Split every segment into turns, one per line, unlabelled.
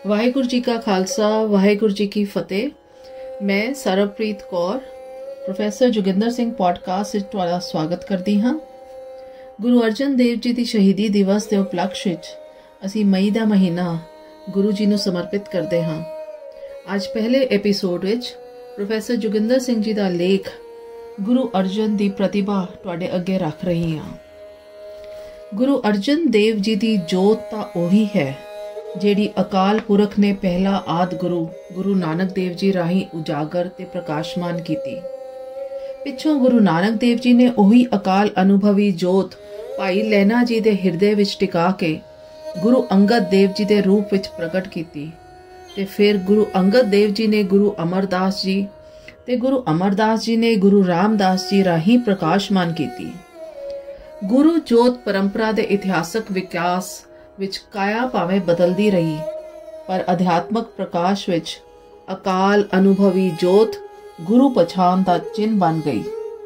ਵਾਹਿਗੁਰੂ ਜੀ ਕਾ ਖਾਲਸਾ ਵਾਹਿਗੁਰੂ ਜੀ ਕੀ ਫਤਿਹ। ਮੈਂ ਸਰਬਪ੍ਰੀਤ ਕੌਰ ਪ੍ਰੋਫੈਸਰ ਜੋਗਿੰਦਰ ਸਿੰਘ ਪੋਡਕਾਸਟ ਵਿੱਚ ਤੁਹਾਡਾ ਸਵਾਗਤ ਕਰਦੀ ਹਾਂ। ਗੁਰੂ ਅਰਜਨ ਦੇਵ ਜੀ ਦੀ ਸ਼ਹੀਦੀ ਦਿਵਸ ਦੇ ਉਪਲਕਸ਼ ਵਿੱਚ ਅਸੀਂ ਮਈ ਦਾ ਮਹੀਨਾ ਗੁਰੂ ਜੀ ਨੂੰ ਸਮਰਪਿਤ ਕਰਦੇ ਹਾਂ। ਅੱਜ ਪਹਿਲੇ ਐਪੀਸੋਡ ਵਿੱਚ ਪ੍ਰੋਫੈਸਰ ਜੋਗਿੰਦਰ ਸਿੰਘ ਜੀ ਦਾ ਲੇਖ ਗੁਰੂ ਅਰਜਨ ਦੀ ਪ੍ਰਤਿਭਾ ਤੁਹਾਡੇ ਅੱਗੇ ਰੱਖ ਰਹੀ ਹਾਂ। ਗੁਰੂ ਅਰਜਨ ਦੇਵ ਜੀ ਦੀ ਜੋਤ ਤਾਂ ਉਹੀ ਹੈ ਜਿਹੜੀ ਅਕਾਲ ਪੁਰਖ ਨੇ ਪਹਿਲਾ ਆਦ ਗੁਰੂ ਨਾਨਕ ਦੇਵ ਜੀ ਰਾਹੀਂ ਉਜਾਗਰ ਤੇ ਪ੍ਰਕਾਸ਼ਮਾਨ ਕੀਤੀ। ਪਿੱਛੋਂ ਗੁਰੂ ਨਾਨਕ ਦੇਵ ਜੀ ਨੇ ਉਹੀ ਅਕਾਲ ਅਨੁਭਵੀ ਜੋਤ ਭਾਈ ਲਹਿਣਾ ਜੀ ਦੇ ਹਿਰਦੇ ਵਿੱਚ ਟਿਕਾ ਕੇ ਗੁਰੂ ਅੰਗਦ ਦੇਵ ਜੀ ਦੇ ਰੂਪ ਵਿੱਚ ਪ੍ਰਗਟ ਕੀਤੀ ਤੇ ਫਿਰ ਗੁਰੂ ਅੰਗਦ ਦੇਵ ਜੀ ਨੇ ਗੁਰੂ ਅਮਰਦਾਸ ਜੀ ਤੇ ਗੁਰੂ ਅਮਰਦਾਸ ਜੀ ਨੇ ਗੁਰੂ ਰਾਮਦਾਸ ਜੀ ਰਾਹੀਂ ਪ੍ਰਕਾਸ਼ਮਾਨ ਕੀਤੀ। ਗੁਰੂ ਜੋਤ ਪਰੰਪਰਾ ਦੇ ਇਤਿਹਾਸਕ ਵਿਕਾਸ ਵਿੱਚ ਕਾਇਆ ਭਾਵੇਂ ਬਦਲਦੀ ਰਹੀ, ਪਰ ਅਧਿਆਤਮਕ ਪ੍ਰਕਾਸ਼ ਵਿੱਚ ਅਕਾਲ ਅਨੁਭਵੀ ਜੋਤ ਗੁਰੂ ਪਛਾਣ ਦਾ ਚਿੰਨ੍ਹ ਬਣ ਗਈ।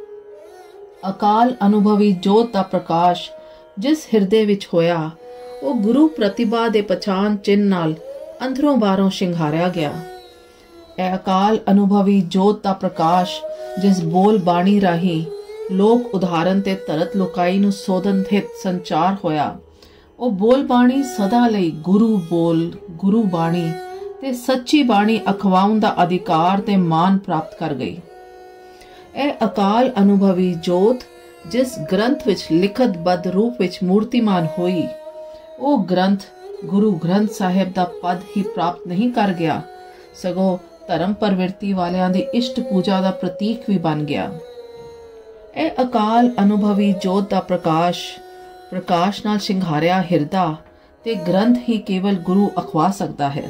ਅਕਾਲ ਅਨੁਭਵੀ ਜੋਤ ਦਾ ਪ੍ਰਕਾਸ਼ ਜਿਸ ਹਿਰਦੇ ਵਿੱਚ ਹੋਇਆ, ਉਹ ਗੁਰੂ ਪ੍ਰਤਿਭਾ ਦੇ ਪਛਾਣ ਚਿੰਨ੍ਹ ਨਾਲ ਅੰਦਰੋਂ ਬਾਹਰੋਂ ਸ਼ਿੰਗਾਰਿਆ ਗਿਆ। ਇਹ ਅਕਾਲ ਅਨੁਭਵੀ ਜੋਤ ਦਾ ਪ੍ਰਕਾਸ਼ ਜਿਸ ਬੋਲ ਬਾਣੀ ਰਾਹੀਂ ਲੋਕ ਉਦਾਹਰਨ ਤੇ ਧਰਤ ਲੋਕਾਈ ਨੂੰ ਸੋਧਨ ਹਿਤ ਸੰਚਾਰ ਹੋਇਆ, ਉਹ ਬੋਲ ਬਾਣੀ ਸਦਾ ਲਈ ਗੁਰੂ ਬੋਲ, ਗੁਰੂ ਬਾਣੀ ਤੇ ਸੱਚੀ ਬਾਣੀ ਅਖਵਾਉਣ ਦਾ ਅਧਿਕਾਰ ਤੇ ਮਾਣ ਪ੍ਰਾਪਤ ਕਰ ਗਈ। ਇਹ ਅਕਾਲ ਅਨੁਭਵੀ ਜੋਤ ਜਿਸ ਗ੍ਰੰਥ ਵਿੱਚ ਲਿਖਤਬੱਧ ਰੂਪ ਵਿੱਚ ਮੂਰਤੀਮਾਨ ਹੋਈ, ਉਹ ਗ੍ਰੰਥ ਗੁਰੂ ਗ੍ਰੰਥ ਸਾਹਿਬ ਦਾ ਪਦ ਹੀ ਪ੍ਰਾਪਤ ਨਹੀਂ ਕਰ ਗਿਆ, ਸਗੋਂ ਧਰਮ ਪ੍ਰਵਿਰਤੀ ਵਾਲਿਆਂ ਦੀ ਇਸ਼ਟ ਪੂਜਾ ਦਾ ਪ੍ਰਤੀਕ ਵੀ ਬਣ ਗਿਆ। ਇਹ ਅਕਾਲ ਅਨੁਭਵੀ ਜੋਤ ਦਾ ਪ੍ਰਕਾਸ਼ ਨਾਲ ਸ਼ਿੰਗਾਰਿਆ ਹਿਰਦਾ ਤੇ ਗ੍ਰੰਥ ਹੀ ਕੇਵਲ ਗੁਰੂ ਅਖਵਾ ਸਕਦਾ ਹੈ।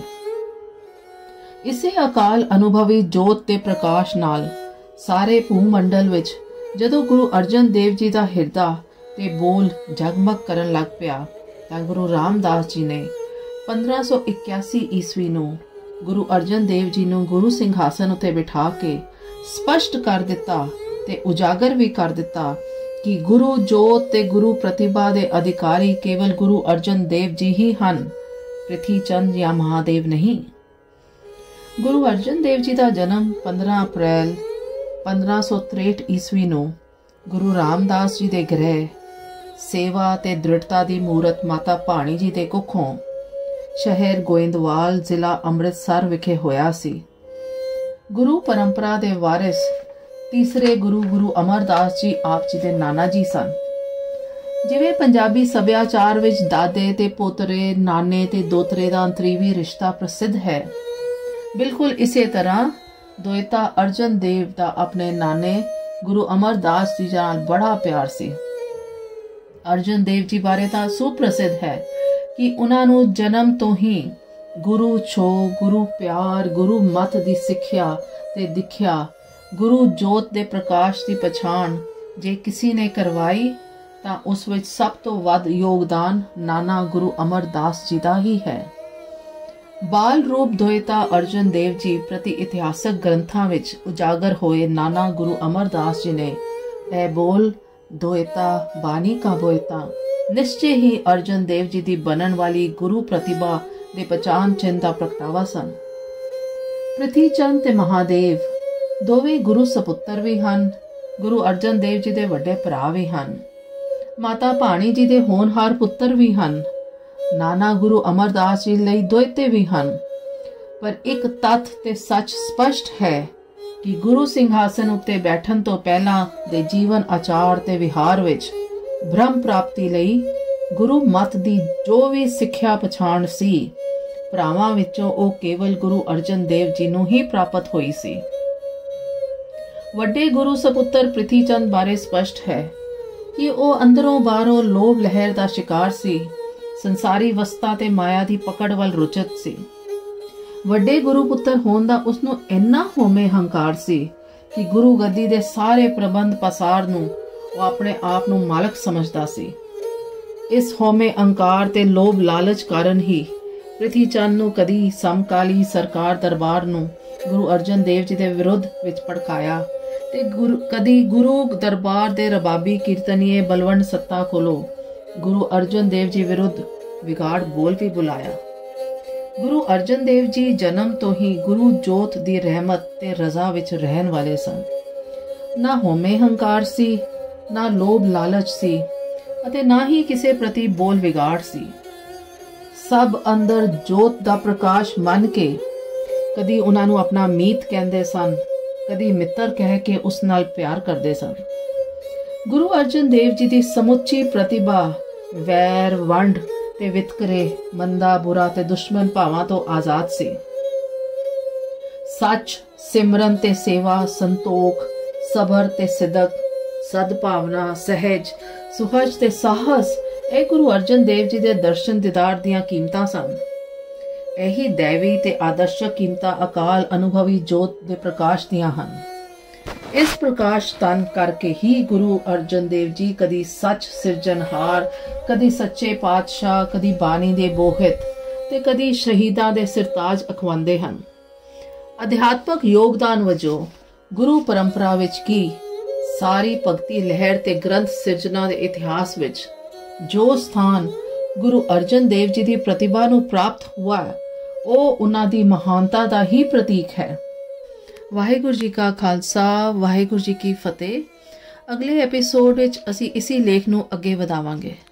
ਇਸੇ ਅਕਾਲ ਅਨੁਭਵੀ ਜੋਤ ਤੇ ਪ੍ਰਕਾਸ਼ ਨਾਲ ਸਾਰੇ ਭੂਮੰਡਲ ਵਿੱਚ ਜਦੋਂ ਗੁਰੂ ਅਰਜਨ ਦੇਵ ਜੀ ਦਾ ਹਿਰਦਾ ਤੇ ਬੋਲ ਜਗਮਗ ਕਰਨ ਲੱਗ ਪਿਆ, ਤਾਂ ਗੁਰੂ ਰਾਮਦਾਸ ਜੀ ਨੇ 1581 ਈਸਵੀ ਨੂੰ ਗੁਰੂ ਅਰਜਨ ਦੇਵ ਜੀ ਨੂੰ ਗੁਰੂ ਸਿੰਘਾਸਨ ਉੱਤੇ ਬਿਠਾ ਕੇ ਸਪਸ਼ਟ ਕਰ ਦਿੱਤਾ ਤੇ ਉਜਾਗਰ ਵੀ ਕਰ ਦਿੱਤਾ ਕਿ ਗੁਰੂ ਜੋਤ ਤੇ ਗੁਰੂ ਪ੍ਰਤਿਭਾ ਦੇ ਅਧਿਕਾਰੀ ਕੇਵਲ ਗੁਰੂ ਅਰਜਨ ਦੇਵ ਜੀ ਹੀ ਹਨ, ਪ੍ਰਿਥੀ ਚੰਦ ਜਾਂ ਮਹਾਦੇਵ ਨਹੀਂ। ਗੁਰੂ ਅਰਜਨ ਦੇਵ ਜੀ ਦਾ ਜਨਮ 15 ਅਪ੍ਰੈਲ 1563 ਈਸਵੀ ਨੂੰ ਗੁਰੂ ਰਾਮਦਾਸ ਜੀ ਦੇ ਗ੍ਰਹਿ ਸੇਵਾ ਤੇ ਦ੍ਰਿੜਤਾ ਦੀ ਮੂਰਤ ਮਾਤਾ ਭਾਣੀ ਜੀ ਦੇ ਕੁੱਖੋਂ ਸ਼ਹਿਰ ਗੋਇੰਦਵਾਲ ਜ਼ਿਲ੍ਹਾ ਅੰਮ੍ਰਿਤਸਰ ਵਿਖੇ ਹੋਇਆ ਸੀ। ਗੁਰੂ ਪਰੰਪਰਾ ਦੇ ਵਾਰਿਸ ਤੀਸਰੇ ਗੁਰੂ ਅਮਰਦਾਸ ਜੀ ਆਪ ਜੀ ਦੇ ਨਾਨਾ ਜੀ ਸਨ। ਜਿਵੇਂ ਪੰਜਾਬੀ ਸੱਭਿਆਚਾਰ ਵਿੱਚ ਦਾਦੇ ਤੇ ਪੋਤਰੇ, ਨਾਨੇ ਤੇ ਦੋਤਰੇ ਦਾ ਅੰਤਰੀਵੀ ਰਿਸ਼ਤਾ ਪ੍ਰਸਿੱਧ ਹੈ, ਬਿਲਕੁਲ ਇਸੇ ਤਰ੍ਹਾਂ ਦੋਇਤਾ ਅਰਜਨ ਦੇਵ ਦਾ ਆਪਣੇ ਨਾਨੇ ਗੁਰੂ ਅਮਰਦਾਸ ਜੀ ਨਾਲ ਬੜਾ ਪਿਆਰ ਸੀ। ਅਰਜਨ ਦੇਵ ਜੀ ਬਾਰੇ ਤਾਂ ਸੁਪ੍ਰਸਿੱਧ ਹੈ ਕਿ ਉਹਨਾਂ ਨੂੰ ਜਨਮ ਤੋਂ ਹੀ ਗੁਰੂ ਛੋਹ, ਗੁਰੂ ਪਿਆਰ, ਗੁਰੂ ਮਤ ਦੀ ਸਿੱਖਿਆ ਤੇ ਦਿਖਿਆ, ਗੁਰੂ ਜੋਤ ਦੇ ਪ੍ਰਕਾਸ਼ ਦੀ ਪਛਾਣ ਜੇ ਕਿਸੇ ਨੇ ਕਰਵਾਈ ਤਾਂ ਉਸ ਵਿੱਚ ਸਭ ਤੋਂ ਵੱਧ ਯੋਗਦਾਨ ਨਾਨਾ ਗੁਰੂ ਅਮਰਦਾਸ ਜੀ ਦਾ ਹੀ ਹੈ। ਬਾਲ ਰੂਪ ਦੋਇਤਾ ਅਰਜਨ ਦੇਵ ਜੀ ਪ੍ਰਤੀ ਇਤਿਹਾਸਕ ਗ੍ਰੰਥਾਂ ਵਿੱਚ ਉਜਾਗਰ ਹੋਏ ਨਾਨਾ ਗੁਰੂ ਅਮਰਦਾਸ ਜੀ ਨੇ ਇਹ ਬੋਲ ਦੋਇਤਾ ਬਾਣੀ ਕਾ ਬੋਇਤਾ ਨਿਸ਼ਚੇ ਹੀ ਅਰਜਨ ਦੇਵ ਜੀ ਦੀ ਬਣਨ ਵਾਲੀ ਗੁਰੂ ਪ੍ਰਤਿਭਾ ਦੇ ਪਛਾਣ ਚਿੰਨ੍ਹ ਦਾ ਪ੍ਰਗਟਾਵਾ ਸਨ। ਪ੍ਰਿਥੀ ਚੰਦ ਤੇ ਮਹਾਦੇਵ ਦੋਵੇਂ ਗੁਰੂ ਸਪੁੱਤਰ ਵੀ ਹਨ, ਗੁਰੂ ਅਰਜਨ ਦੇਵ ਜੀ ਦੇ ਵੱਡੇ ਭਰਾ ਵੀ ਹਨ, ਮਾਤਾ ਭਾਣੀ ਜੀ ਦੇ ਹੋਣਹਾਰ ਪੁੱਤਰ ਵੀ ਹਨ, ਨਾਨਾ ਗੁਰੂ ਅਮਰਦਾਸ ਜੀ ਲਈ ਦੋਇਤੇ ਵੀ ਹਨ। ਪਰ ਇੱਕ ਤੱਥ ਤੇ ਸੱਚ ਸਪਸ਼ਟ ਹੈ ਕਿ ਗੁਰੂ ਸਿੰਘਾਸਨ ਉੱਤੇ ਬੈਠਣ ਤੋਂ ਪਹਿਲਾਂ ਦੇ ਜੀਵਨ ਆਚਾਰ ਤੇ ਵਿਹਾਰ ਵਿੱਚ ਬ੍ਰਹਮ ਪ੍ਰਾਪਤੀ ਲਈ ਗੁਰੂ ਮਤ ਦੀ ਜੋ ਵੀ ਸਿੱਖਿਆ ਪਛਾਣ ਸੀ, ਭਰਾਵਾਂ ਵਿੱਚੋਂ ਉਹ ਕੇਵਲ ਗੁਰੂ ਅਰਜਨ ਦੇਵ ਜੀ ਨੂੰ ਹੀ ਪ੍ਰਾਪਤ ਹੋਈ ਸੀ। ਵੱਡੇ ਗੁਰੂ ਸਪੁੱਤਰ ਪ੍ਰਿਥੀ ਚੰਦ ਬਾਰੇ ਸਪਸ਼ਟ ਹੈ ਕਿ ਉਹ ਅੰਦਰੋਂ ਬਾਹਰੋਂ ਲੋਭ ਲਹਿਰ ਦਾ ਸ਼ਿਕਾਰ ਸੀ, ਸੰਸਾਰੀ ਵਸਤਾਂ ਤੇ ਮਾਇਆ ਦੀ ਪਕੜ ਵੱਲ ਰੁਚਿਤ ਸੀ। ਵੱਡੇ ਗੁਰੂ ਪੁੱਤਰ ਹੋਣ ਦਾ ਉਸਨੂੰ ਇੰਨਾ ਹੋਮੇ ਹੰਕਾਰ ਸੀ ਕਿ ਗੁਰੂ ਗੱਦੀ ਦੇ ਸਾਰੇ ਪ੍ਰਬੰਧ ਪਸਾਰ ਨੂੰ ਉਹ ਆਪਣੇ ਆਪ ਨੂੰ ਮਾਲਕ ਸਮਝਦਾ ਸੀ। ਇਸ ਹੋਮੇ ਅਹੰਕਾਰ ਤੇ ਲੋਭ ਲਾਲਚ ਕਾਰਨ ਹੀ ਪ੍ਰਿਥੀ ਚੰਦ ਨੂੰ ਕਦੀ ਸਮਕਾਲੀ ਸਰਕਾਰ ਦਰਬਾਰ ਨੂੰ ਗੁਰੂ ਅਰਜਨ ਦੇਵ ਜੀ ਦੇ ਵਿਰੁੱਧ ਵਿੱਚ ਭੜਕਾਇਆ ਤੇ ਕਦੀ ਗੁਰੂ ਦਰਬਾਰ ਦੇ ਰਬਾਬੀ ਕੀਰਤਨੀਏ ਬਲਵੰਡ ਸੱਤਾ ਕੋਲੋਂ ਗੁਰੂ ਅਰਜਨ ਦੇਵ ਜੀ ਵਿਰੁੱਧ ਵਿਗਾੜ ਬੋਲ ਵੀ ਬੁਲਾਇਆ। ਗੁਰੂ ਅਰਜਨ ਦੇਵ ਜੀ ਜਨਮ ਤੋਂ ਹੀ ਗੁਰੂ ਜੋਤ ਦੀ ਰਹਿਮਤ ਤੇ ਰਜ਼ਾ ਵਿੱਚ ਰਹਿਣ ਵਾਲੇ ਸਨ। ਨਾ ਹਉਮੈ ਹੰਕਾਰ ਸੀ, ਨਾ ਲੋਭ ਲਾਲਚ ਸੀ ਅਤੇ ਨਾ ਹੀ ਕਿਸੇ ਪ੍ਰਤੀ ਬੋਲ ਵਿਗਾੜ ਸੀ। ਸਭ ਅੰਦਰ ਜੋਤ ਦਾ ਪ੍ਰਕਾਸ਼ ਮੰਨ ਕੇ ਕਦੀ ਉਹਨਾਂ ਨੂੰ ਆਪਣਾ ਮੀਤ ਕਹਿੰਦੇ ਸਨ, ਕਦੀ ਮਿੱਤਰ ਕਹਿ ਕੇ ਉਸ ਨਾਲ ਪਿਆਰ ਕਰਦੇ ਸਨ। ਗੁਰੂ ਅਰਜਨ ਦੇਵ ਜੀ ਦੀ ਸਮੁੱਚੀ ਪ੍ਰਤਿਭਾ ਵੈਰ, ਵੰਡ ਤੇ ਵਿਤਕਰੇ, ਮੰਦਾ ਬੁਰਾ ਤੇ ਦੁਸ਼ਮਣ ਭਾਵਾਂ ਤੋਂ ਆਜ਼ਾਦ ਸੀ। ਸੱਚ, ਸਿਮਰਨ ਤੇ ਸੇਵਾ, ਸੰਤੋਖ, ਸਬਰ ਤੇ ਸਿਦਕ, ਸਦਭਾਵਨਾ, ਸਹਿਜ, ਸੁਹਜ ਤੇ ਸਾਹਸ ਇਹ ਗੁਰੂ ਅਰਜਨ ਦੇਵ ਜੀ ਦੇ ਦਰਸ਼ਨ ਦੀਦਾਰ ਦੀਆਂ ਕੀਮਤਾਂ ਸਨ। ਇਹੀ ਦੈਵੀ ਤੇ ਆਦਰਸ਼ਕ ਕੀਮਤਾਂ ਅਕਾਲ ਅਨੁਭਵੀ ਜੋਤ ਦੇ ਪ੍ਰਕਾਸ਼ ਦੀਆਂ ਹਨ। ਇਸ ਪ੍ਰਕਾਸ਼ ਤਨ ਕਰਕੇ ਹੀ ਗੁਰੂ ਅਰਜਨ ਦੇਵ ਜੀ ਕਦੀ ਸੱਚ ਸਿਰਜਣਹਾਰ, ਕਦੀ ਸੱਚੇ ਪਾਤਸ਼ਾਹ, ਕਦੀ ਬਾਣੀ ਦੇ ਬੋਹਿਤ ਤੇ ਕਦੀ ਸ਼ਹੀਦਾਂ ਦੇ ਸਿਰਤਾਜ ਅਖਵਾਉਂਦੇ ਹਨ। ਅਧਿਆਤਮਕ ਯੋਗਦਾਨ ਵਜੋਂ ਗੁਰੂ ਪਰੰਪਰਾ ਵਿੱਚ ਕੀ ਸਾਰੀ ਭਗਤੀ ਲਹਿਰ ਤੇ ਗ੍ਰੰਥ ਸਿਰਜਣਾ ਦੇ ਇਤਿਹਾਸ ਵਿੱਚ ਜੋ ਸਥਾਨ ਗੁਰੂ ਅਰਜਨ ਦੇਵ ਜੀ ਦੀ ਪ੍ਰਤਿਭਾ ਨੂੰ ਪ੍ਰਾਪਤ ਹੁਆ ਉਹ ਉਹਨਾਂ ਦੀ ਮਹਾਨਤਾ ਦਾ ਹੀ ਪ੍ਰਤੀਕ ਹੈ। ਵਾਹਿਗੁਰੂ ਜੀ ਕਾ ਖਾਲਸਾ, ਵਾਹਿਗੁਰੂ ਜੀ ਕੀ ਫਤਿਹ। ਅਗਲੇ ਐਪੀਸੋਡ ਵਿੱਚ ਅਸੀਂ ਇਸੇ ਲੇਖ ਨੂੰ ਅੱਗੇ ਵਧਾਵਾਂਗੇ।